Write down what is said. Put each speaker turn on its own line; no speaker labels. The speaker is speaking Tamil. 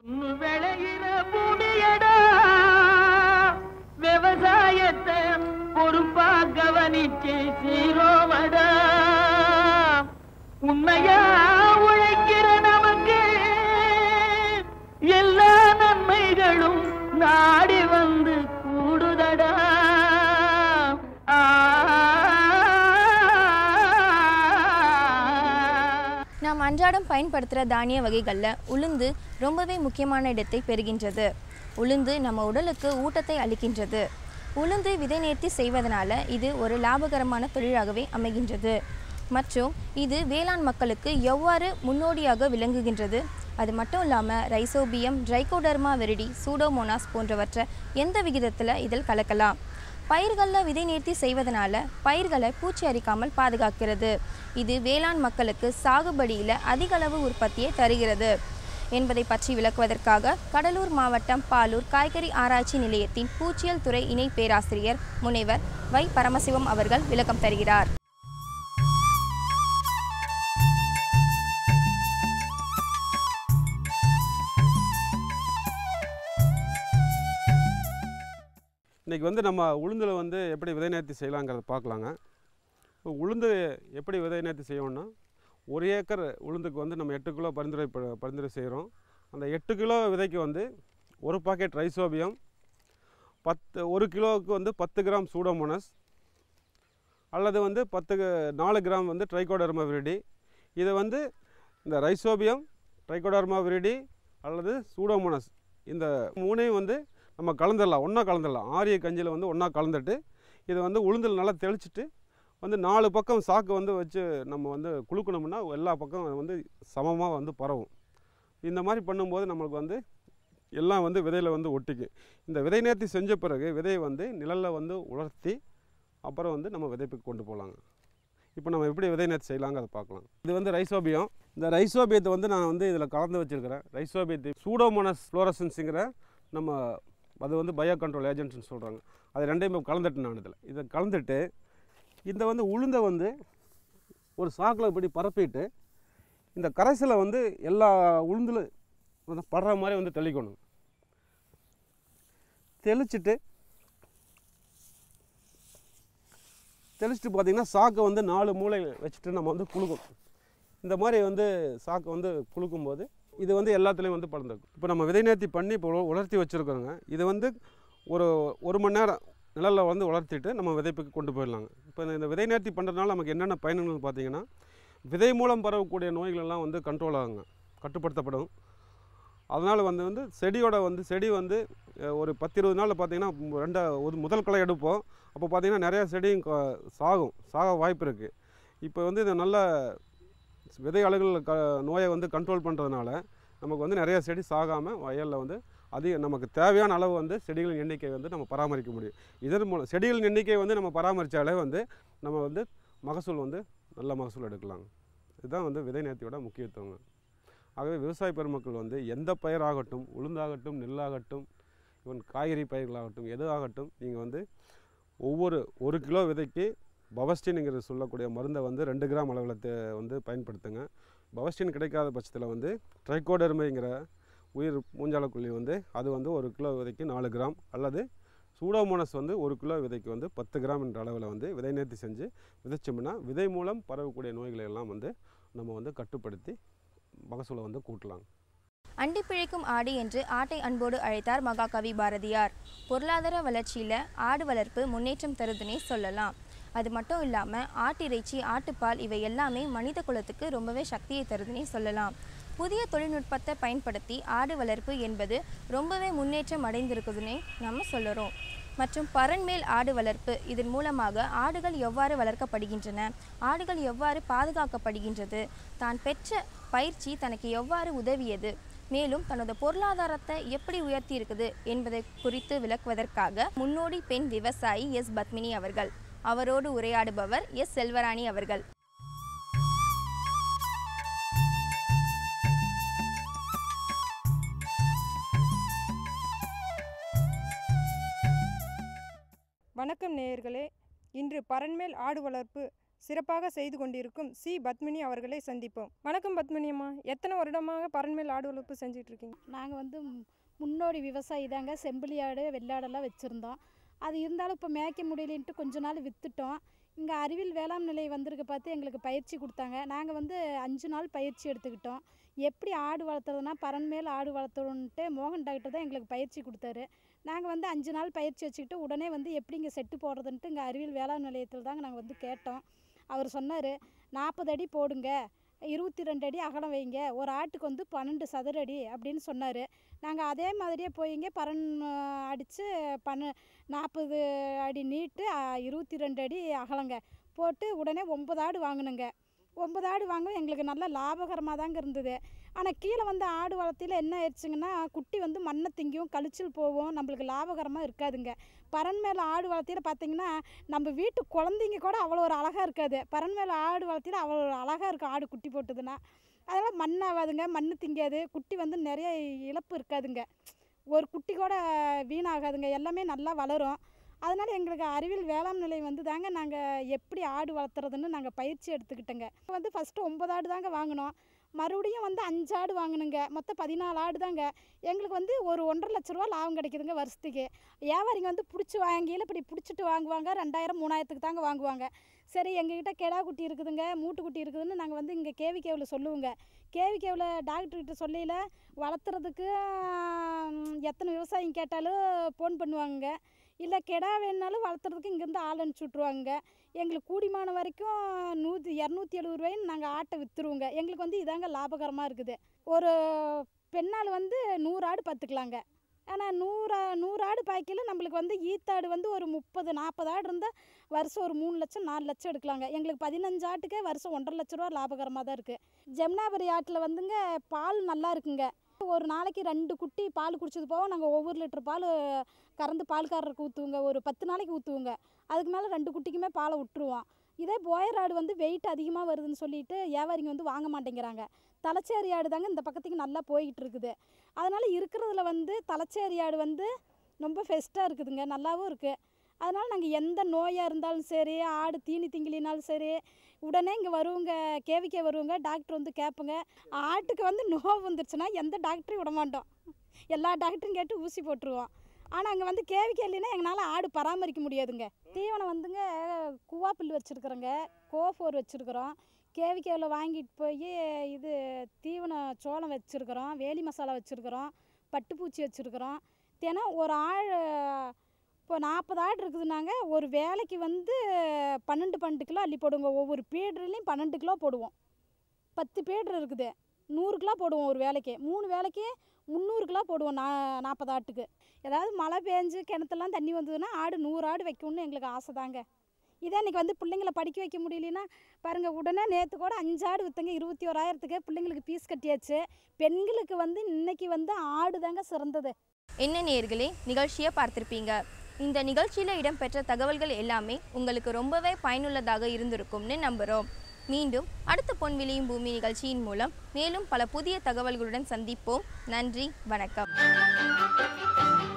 விளையிற பூமியடா விவசாயத்தை பொறுப்பா கவனிச்சு சீரோவடா உண்மையா உழைக்கிற நமக்கு எல்லா நன்மைகளும் நாடி வந்து கூடுதடா.
நாம் அன்றாடம் பயன்படுத்துகிற தானிய வகைகளில் உளுந்து ரொம்பவே முக்கியமான இடத்தை பெறுகின்றது. உளுந்து நம்ம உடலுக்கு ஊட்டத்தை அளிக்கின்றது. உளுந்து விதை நேர்த்தி செய்வதனால இது ஒரு லாபகரமான தொழிலாகவே அமைகின்றது. மற்றும் இது வேளாண் மக்களுக்கு எவ்வாறு முன்னோடியாக விளங்குகின்றது. அது மட்டும் இல்லாமல் ரைசோபியம், ட்ரைகோடர்மா விரிடி, சூடோமோனாஸ் போன்றவற்றை எந்த விகிதத்தில் இதில் கலக்கலாம். பயிர்களில் விதை நேர்த்தி செய்வதனால பயிர்களை பூச்சி அரிக்காமல் பாதுகாக்கிறது. இது வேளாண் மக்களுக்கு சாகுபடியில் அதிக அளவு உற்பத்தியை தருகிறது என்பதை பற்றி விளக்குவதற்காக கடலூர் மாவட்டம் பாலூர் காய்கறி ஆராய்ச்சி நிலையத்தின் பூச்சியல் துறை இணை பேராசிரியர் முனைவர் வை பரமசிவம் அவர்கள் விளக்கம் தருகிறார்.
இன்றைக்கி வந்து நம்ம உளுந்தில் வந்து எப்படி விதை நேர்த்தி செய்யலாங்கிறத பார்க்கலாங்க. உளுந்து எப்படி விதை நேர்த்தி செய்யணும்னா, 1 ஏக்கர் உளுந்துக்கு வந்து நம்ம 8 கிலோ பரிந்துரை செய்கிறோம். அந்த 8 கிலோ விதைக்கு வந்து 1 பாக்கெட் ரைசோபியம், 1 கிலோவுக்கு வந்து 10 கிராம் சூடோமோனஸ் அல்லது வந்து 4 கிராம் வந்து ட்ரைகோடர்மா விரிடி. இதை வந்து இந்த ரைசோபியம், ட்ரைகோடர்மா விரிடி அல்லது சூடோமோனஸ் இந்த 3ஐயும் வந்து நம்ம ஒன்றா கலந்துடலாம். ஆரிய கஞ்சியில் வந்து ஒன்றா கலந்துட்டு இதை வந்து உளுந்தில் நல்லா தெளிச்சிட்டு வந்து 4 பக்கம் சாக்கு வந்து வச்சு நம்ம வந்து குலுக்கணும்னா எல்லா பக்கம் வந்து சமமாக வந்து பரவும். இந்த மாதிரி பண்ணும்போது நம்மளுக்கு வந்து எல்லாம் வந்து விதையில் வந்து ஒட்டிக்கும். இந்த விதை நேர்த்தி செஞ்ச பிறகு விதையை வந்து நிழலில் வந்து உலர்த்தி அப்புறம் வந்து நம்ம விதைப்புக்கு கொண்டு போகலாங்க. இப்போ நம்ம எப்படி விதை நேர்த்தி செய்யலாங்க அதை பார்க்கலாம். இது வந்து ரைசோபியம். இந்த ரைசோபியத்தை வந்து நான் வந்து இதில் கலந்து வச்சுருக்கிறேன். ரைசோபியத்தை சூடோமோனஸ் ஃப்ளோரசன்ஸுங்கிற நம்ம அது வந்து பயோ கண்ட்ரோல் ஏஜென்ட்ஸ்னு சொல்கிறாங்க. அது 2ஐயும் கலந்துட்டு நான் இதை கலந்துட்டு இந்த வந்து உளுந்தை வந்து ஒரு சாக்கில் இப்படி பரப்பிட்டு இந்த கரைசலை வந்து எல்லா உளுந்தில் வந்து படுற மாதிரி வந்து தெளிக்கணும். தெளிச்சுட்டு பார்த்திங்கன்னா சாக்கை வந்து 4 மூளை வச்சுட்டு நம்ம வந்து குலுக்கணும். இந்த மாதிரி வந்து சாக்கை வந்து குலுக்கும்போது இது வந்து எல்லாத்துலேயும் வந்து பறந்துருக்கும். இப்போ நம்ம விதை நேர்த்தி பண்ணி இப்போ உலர்த்தி வச்சுருக்கிறோங்க. இது வந்து ஒரு மணி நேரம் நிழலில் வந்து உலர்த்திட்டு நம்ம விதைப்புக்கு கொண்டு போயிடலாங்க. இப்போ இந்த விதை நேர்த்தி பண்ணுறதுனால நமக்கு என்னென்ன பயன்கள் பார்த்திங்கன்னா, விதை மூலம் பரவக்கூடிய நோய்களெல்லாம் வந்து கண்ட்ரோல் ஆகுங்க, கட்டுப்படுத்தப்படும். அதனால் வந்து செடி வந்து ஒரு 10-20 நாளில் பார்த்திங்கன்னா முதல் களை எடுப்போம். அப்போ பார்த்திங்கன்னா நிறையா செடியும் சாக வாய்ப்பு இருக்குது. இப்போ வந்து இது நல்ல விதை அழுகல் நோயை வந்து கண்ட்ரோல் பண்ணுறதுனால நமக்கு வந்து நிறைய செடி சாகாமல் வயலில் வந்து நமக்கு தேவையான அளவு வந்து செடிகளின் எண்ணிக்கை வந்து நம்ம பராமரிக்க முடியும். இதன் மூலம் செடிகளின் எண்ணிக்கை வந்து நம்ம பராமரித்தாலே வந்து நம்ம வந்து மகசூல் வந்து நல்ல மகசூல் எடுக்கலாங்க. இதுதான் வந்து விதை நேர்த்தியோட முக்கியத்துவங்க. ஆகவே விவசாய பெருமக்கள் வந்து எந்த பயிராகட்டும், உளுந்தாகட்டும், நெல்லாகட்டும், ஈவன் காய்கறி பயிர்களாகட்டும், எது ஆகட்டும், நீங்கள் வந்து ஒவ்வொரு 1 கிலோ விதைக்கு பவஸ்டின்ங்கிறது சொல்லக்கூடிய மருந்தை வந்து 2 கிராம் அளவில் வந்து பயன்படுத்துங்க. பவஸ்டின் கிடைக்காத பட்சத்தில் வந்து ட்ரைகோடர்மைங்கிற உயிர் மூஞ்சாலக்குள்ளி வந்து அது வந்து 1 கிலோ விதைக்கு 4 கிராம் அல்லது சூடோமோனஸ் வந்து 1 கிலோ விதைக்கு வந்து 10 கிராம் என்ற அளவில் வந்து விதை நேர்த்தி செஞ்சு விதைச்சோம்னா விதை மூலம் பரவக்கூடிய நோய்களை எல்லாம் வந்து நம்ம வந்து கட்டுப்படுத்தி மகசூலை வந்து கூட்டலாம்.
அண்டி பிழைக்கும் ஆடு என்று ஆட்டை அன்போடு அழைத்தார் மகாகவி பாரதியார். பொருளாதார வளர்ச்சியில் ஆடு வளர்ப்பு முன்னேற்றம் தருதுன்னே சொல்லலாம். அது மட்டும் இல்லாமல் ஆட்டிறைச்சி, ஆட்டுப்பால் இவை எல்லாமே மனித குலத்துக்கு ரொம்பவே சக்தியை தருதுன்னே சொல்லலாம். புதிய தொழில்நுட்பத்தை பயன்படுத்தி ஆடு வளர்ப்பு என்பது ரொம்பவே முன்னேற்றம் அடைந்திருக்குதுன்னே நம்ம சொல்லுறோம். மற்றும் பரண்மேல் ஆடு வளர்ப்பு, இதன் மூலமாக ஆடுகள் எவ்வாறு வளர்க்கப்படுகின்றன, ஆடுகள் எவ்வாறு பாதுகாக்கப்படுகின்றது, தான் பெற்ற பயிற்சி தனக்கு எவ்வாறு உதவியது, மேலும் தனது பொருளாதாரத்தை எப்படி உயர்த்தி இருக்குது என்பதை குறித்து விளக்குவதற்காக முன்னோடி பெண் விவசாயி எஸ் பத்மினி அவர்கள், அவரோடு உரையாடுபவர் எஸ் செல்வராணி அவர்கள்.
வணக்கம் நேயர்களே. இன்று பரண்மேல் ஆடு வளர்ப்பு சிறப்பாக செய்து கொண்டிருக்கும் சி பத்மினி அவர்களை சந்திப்போம். வணக்கம் பத்மினி அம்மா, எத்தனை வருடமாக பரண்மேல் ஆடு வளர்ப்பு செஞ்சுட்டு இருக்கீங்க?
நாங்கள் வந்து முன்னோடி விவசாயி தாங்க. செம்பிலி ஆடு வெள்ளாடெல்லாம் வச்சுருந்தோம். அது இருந்தாலும் இப்போ மேய்க்க முடியலன்ட்டு கொஞ்ச நாள் விற்றுட்டோம். இங்கே அறிவியல் வேளாண் நிலை வந்திருக்க பார்த்து எங்களுக்கு பயிற்சி கொடுத்தாங்க. நாங்கள் வந்து 5 நாள் பயிற்சி எடுத்துக்கிட்டோம். எப்படி ஆடு வளர்த்துறதுனா பரண்மேல் ஆடு வளர்த்துறோன்ட்டு மோகன் டாக்டர் தான் எங்களுக்கு பயிற்சி கொடுத்தாரு. நாங்கள் வந்து 5 நாள் பயிற்சி வச்சுக்கிட்டு உடனே வந்து எப்படி இங்கே செட்டு போடுறதுன்ட்டு இங்கே அறிவியல் வேளாண் நிலையத்தில் தாங்க நாங்கள் வந்து கேட்டோம். அவர் சொன்னார், 40 அடி போடுங்க, 22 அடி அகலம் வைங்க, ஒரு ஆட்டுக்கு வந்து 12 சதுர அடி அப்படின்னு சொன்னார். நாங்கள் அதே மாதிரியே போயிங்க பரன் அடித்து 40 அடி நீட்டு 22 அடி அகலங்க போட்டு உடனே 9 ஆடு வாங்கினோங்க. 9 ஆடு வாங்க எங்களுக்கு நல்ல லாபகரமாக தாங்க இருந்தது. ஆனால் கீழே வந்து ஆடு வளர்த்தியில் என்ன ஆயிடுச்சுங்கன்னா குட்டி வந்து மண்ணை திங்கும், கழிச்சில் போகும், நம்மளுக்கு லாபகரமாக இருக்காதுங்க. பரண்மேல் ஆடு வளர்த்தியில் பார்த்திங்கன்னா நம்ம வீட்டு குழந்தைங்க கூட அவ்வளோ ஒரு அழகாக இருக்காது. பரண்மேல் ஆடு வளர்த்தியில் அவ்வளோ ஒரு அழகாக இருக்கும் ஆடு குட்டி போட்டுதுன்னா. அதனால் மண்ணாகாதுங்க, மண் திங்காது, குட்டி வந்து நிறைய இழப்பு இருக்காதுங்க, ஒரு குட்டி கூட வீணாகாதுங்க, எல்லாமே நல்லா வளரும். அதனால் எங்களுக்கு அறிவியல் வேளாண் நிலையம் வந்து தாங்க நாங்கள் எப்படி ஆடு வளர்த்துறதுன்னு நாங்கள் பயிற்சி எடுத்துக்கிட்டோங்க. வந்து ஃபஸ்ட்டு 9 ஆடு தாங்க வாங்கினோம். மறுபடியும் வந்து 5 ஆடு வாங்கினுங்க. மொத்தம் 14 ஆடு தாங்க. எங்களுக்கு வந்து ஒரு 1,50,000 லட்ச ரூபா லாபம் கிடைக்குதுங்க வருஷத்துக்கு. வியாபாரிங்க வந்து பிடிச்சி வாங்கியில் இப்படி பிடிச்சிட்டு வாங்குவாங்க, 2000 3000க்கு தாங்க வாங்குவாங்க. சரி, எங்ககிட்ட கெடா குட்டி இருக்குதுங்க, மூட்டு குட்டி இருக்குதுன்னு நாங்கள் வந்து இங்கே கேவிகேவில் சொல்லுவோங்க. கேவிகேவில் டாக்டர்கிட்ட சொல்லையில் வளர்த்துறதுக்கு எத்தனை விவசாயிங்க கேட்டாலும் ஃபோன் பண்ணுவாங்க. இல்லை கெடா வேணுனாலும் வளர்த்துறதுக்கு இங்கேருந்து ஆள் அனுப்பிச்சி விட்ருவாங்க. எங்களுக்கு கூடிமான வரைக்கும் 270 ரூபாயின்னு நாங்கள் ஆட்டை விற்றுருவோங்க. எங்களுக்கு வந்து இதாங்க லாபகரமாக இருக்குது. ஒரு பெண்ணால் வந்து 100 ஆடு பார்த்துக்கலாங்க. ஆனால் 100 ஆடு பாய்க்கையில் நம்மளுக்கு வந்து ஈத்தாடு வந்து ஒரு 30-40 ஆடு இருந்தால் வருஷம் ஒரு 3 லட்சம் 4 லட்சம் எடுக்கலாங்க. எங்களுக்கு 15 ஆட்டுக்கே வருஷம் 1,50,000 லட்ச ரூபா லாபகரமாக தான் இருக்குது. ஜெம்னாபரி ஆட்டில் வந்துங்க பால் நல்லா இருக்குங்க. ஒரு நாளைக்கு 2 குட்டி பால் குடிச்சது போக நாங்கள் ஒவ்வொரு லிட்டர் பால் கறந்து பால்காரருக்கு ஊற்றுவோங்க. ஒரு 10 நாளைக்கு ஊற்றுவோங்க. அதுக்கு மேலே 2 குட்டிக்குமே பாலை விட்டுருவோம். இதே போயர் ஆடு வந்து வெயிட் அதிகமாக வருதுன்னு சொல்லிட்டு வியாபாரிங்க வந்து வாங்க மாட்டேங்கிறாங்க. தலைச்சேரி ஆடு தாங்க இந்த பக்கத்துக்கு நல்லா போய்கிட்டு இருக்குது. அதனால் இருக்கிறதுல வந்து தலைச்சேரி ஆடு வந்து ரொம்ப பெஸ்ட்டாக இருக்குதுங்க, நல்லாவும் இருக்குது. அதனால் நாங்கள் எந்த நோயாக இருந்தாலும் சரி, ஆடு தீனி திங்கிலினாலும் சரி, உடனே இங்கே வருவோங்க, கேவிக்கே வருவோங்க. டாக்டர் வந்து கேட்போங்க. ஆட்டுக்கு வந்து நோவு வந்துருச்சுன்னா எந்த டாக்டரையும் விட மாட்டோம், எல்லா டாக்டரும் கேட்டு ஊசி போட்டுருவோம். ஆனால் அங்கே வந்து கேவிக்கே இல்லைன்னா எங்களால் ஆடு பராமரிக்க முடியாதுங்க. தீவனம் வந்துங்க குவா புல் வச்சுருக்குறோங்க, கோஃபோர் வச்சுருக்குறோம். கேவிக்கேவில் வாங்கிட்டு போய் இது தீவனம் சோளம் வச்சுருக்குறோம், வேலி மசாலா வச்சுருக்குறோம், பட்டுப்பூச்சி வச்சுருக்குறோம். தினம் ஒரு ஆள் இப்போ 40 ஆடு இருக்குதுன்னாங்க ஒரு வேலைக்கு வந்து 12 கிலோ அள்ளி போடுவோங்க. ஒவ்வொரு பீடர்லேயும் 12 கிலோ போடுவோம். 10 பீடர் இருக்குது, 100 கிலோ போடுவோம் ஒரு வேலைக்கு. 3 வேலைக்கு 300 கிலோ போடுவோம் 40 ஆட்டுக்கு. ஏதாவது மழை பெஞ்சு கிணத்துலாம் தண்ணி வந்ததுன்னா ஆடு 100 ஆடு வைக்கணும்னு எங்களுக்கு ஆசை தாங்க. இதே இன்றைக்கி வந்து பிள்ளைங்களை படிக்க வைக்க முடியலன்னா பாருங்கள், உடனே நேற்று கூட 5 ஆடு விற்றுங்க 21,000க்கு பிள்ளைங்களுக்கு ஃபீஸ் கட்டியாச்சு. பெண்களுக்கு வந்து இன்றைக்கி வந்து ஆடு தாங்க சிறந்தது.
என்ன நேயர்களே, நிகழ்ச்சியை பார்த்திருப்பீங்க. இந்த நிகழ்ச்சியில் இடம்பெற்ற தகவல்கள் எல்லாமே உங்களுக்கு ரொம்பவே பயனுள்ளதாக இருந்திருக்கும்னு நம்புகிறோம். மீண்டும் அடுத்த பொன் விளையும் பூமி நிகழ்ச்சியின் மூலம் மேலும் பல புதிய தகவல்களுடன் சந்திப்போம். நன்றி, வணக்கம்.